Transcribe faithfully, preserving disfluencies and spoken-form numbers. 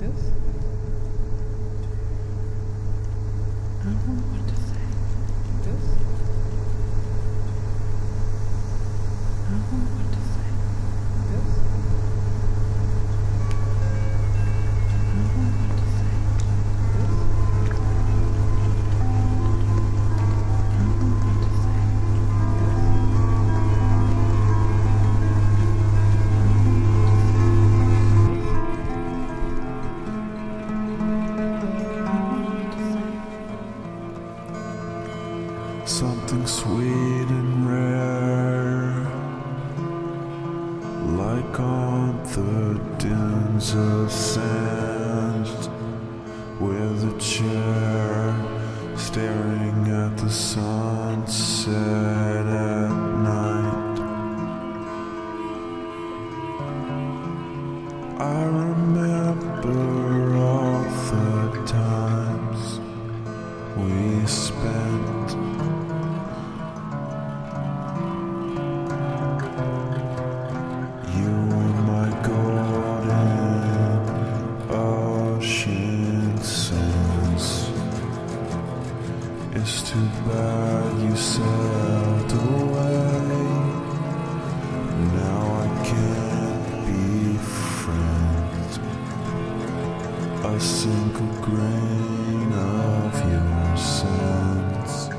this. I don't know what to say. This. I don't know what to say. This. I don't know what to say. This. I don't know what to say. Something sweet and rare, like on the dunes of sand, with a chair staring at the sunset at night. I remember all the times we spent It's too bad you sailed away. Now I can't be friends. A single grain of your sense.